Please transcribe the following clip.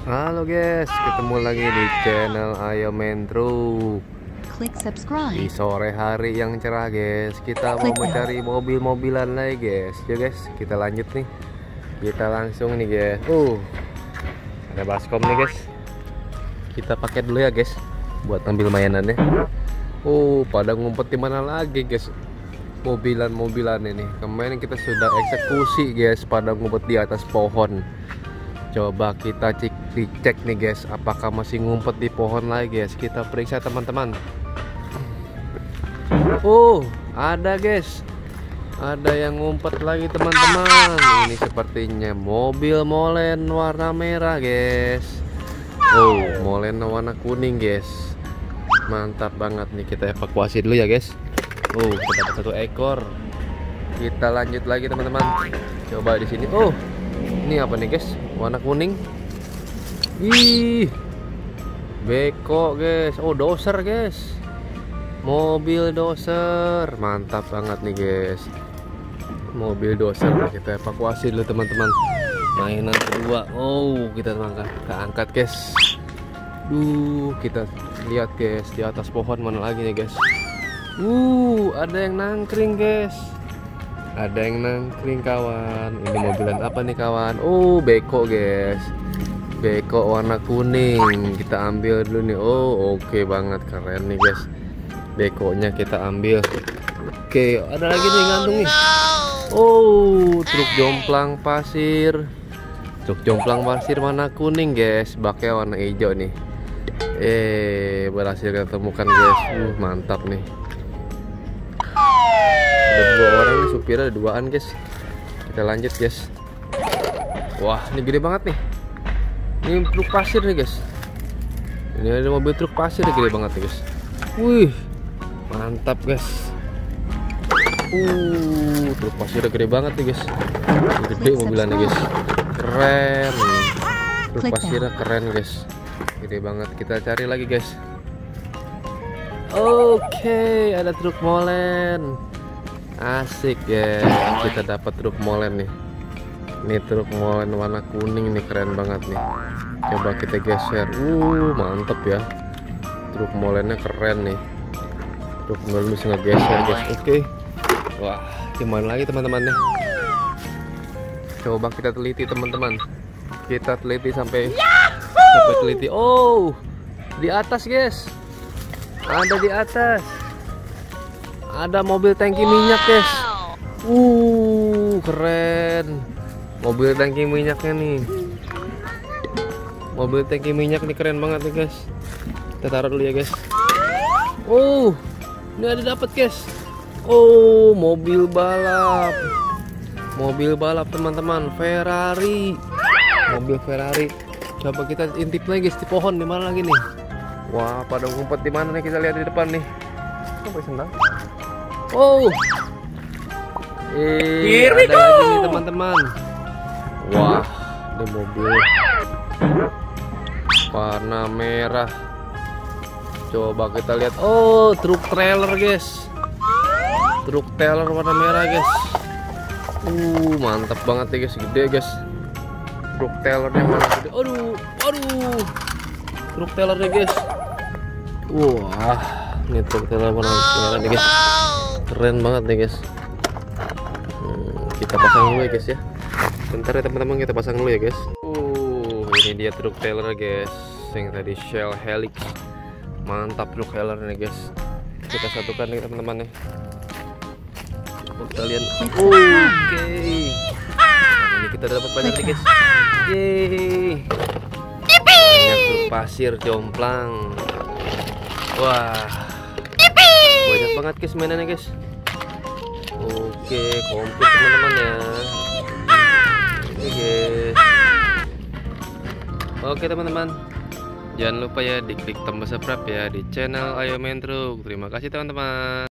Halo guys, ketemu lagi di channel Ayo Main Truk. Klik subscribe. Di sore hari yang cerah guys, kita mau mencari mobil-mobilan lagi guys. Ya guys, kita lanjut nih. Kita langsung nih guys. Ada baskom nih guys. Kita pakai dulu ya guys, buat ambil mainannya. Pada ngumpet di mana lagi guys? Mobilan-mobilan ini. Kemarin kita sudah eksekusi guys, pada ngumpet di atas pohon. Coba kita cek nih guys, apakah masih ngumpet di pohon lagi guys. Kita periksa teman-teman. Ada guys, ada yang ngumpet lagi teman-teman. Ini sepertinya mobil molen warna merah guys. Molen warna kuning guys. Mantap banget nih, kita evakuasi dulu ya guys. Kita dapat 1 ekor. Kita lanjut lagi teman-teman. Coba di sini. Ini apa nih guys? Warna kuning. Beko guys. Doser guys. Mobil doser. Mantap banget nih guys. Mobil doser. Kita evakuasi dulu teman-teman. Mainan kedua. Kita angkat guys. Kita lihat guys, di atas pohon mana lagi nih guys. Ada yang nangkring guys. Ada yang nangkring kawan. Ini mobilan apa nih kawan? Beko guys. Beko warna kuning. Kita ambil dulu nih. Oke banget, keren nih guys. Bekonya kita ambil. Oke, ada lagi nih gantung nih. Truk jomplang pasir. Truk jomplang pasir warna kuning guys. Baknya warna hijau nih. Berhasil kita temukan guys. Mantap nih. Ada 2 orang nih, supirnya ada 2an guys. Kita lanjut guys. Wah, ini gede banget nih. Ini truk pasir nih guys. Ini ada mobil truk pasir nih, gede banget nih guys. Mantap guys. Truk pasirnya gede banget nih guys. Gede mobilannya guys. Keren. Truk pasirnya keren guys. Gede banget. Kita cari lagi guys. Oke, ada truk molen. Asik ya, kita dapat truk molen nih. Ini truk molen warna kuning nih, keren banget nih. Coba kita geser. Mantep ya. Truk molennya keren nih. Truk molen bisa ngegeser guys. Oke. Wah, gimana lagi teman-teman nih? Coba kita teliti teman-teman. Kita teliti sampai teliti. Di atas guys. Ada di atas. Ada mobil tangki minyak guys. Keren. Mobil tangki minyaknya nih. Mobil tangki minyak nih keren banget nih guys. Kita taruh dulu ya guys. Ini ada dapat guys. Mobil balap. Mobil balap teman-teman, Ferrari. Mobil Ferrari. Coba kita intip lagi guys, di pohon di mana lagi nih? Wah, pada ngumpet di mana nih? Kita lihat di depan nih. Sampai senang. Ada lagi nih teman-teman. Wah, ini mobil warna merah. Coba kita lihat. Truk trailer guys. Truk trailer warna merah guys. Mantap banget ya guys, gede guys. Truk trailernya mana gede. Truk trailernya guys. Wah, ini truk trailer warna merah nih guys. Keren banget nih guys. Kita pasang dulu ya guys ya. Bentar ya teman-teman, kita pasang dulu ya guys. Ini dia truk trailer guys, yang tadi Shell Helix. Mantap truk trailer nih guys. Kita satukan nih teman-teman nih. Kita lihat. Ini kita dapat banyak nih guys. Banyak truk pasir jomplang. Wah, banyak banget guys mainannya guys. Oke, komplit teman-teman ya. Guys. Oke teman-teman, jangan lupa ya diklik tombol subscribe ya di channel Ayo Main Truk. Terima kasih teman-teman.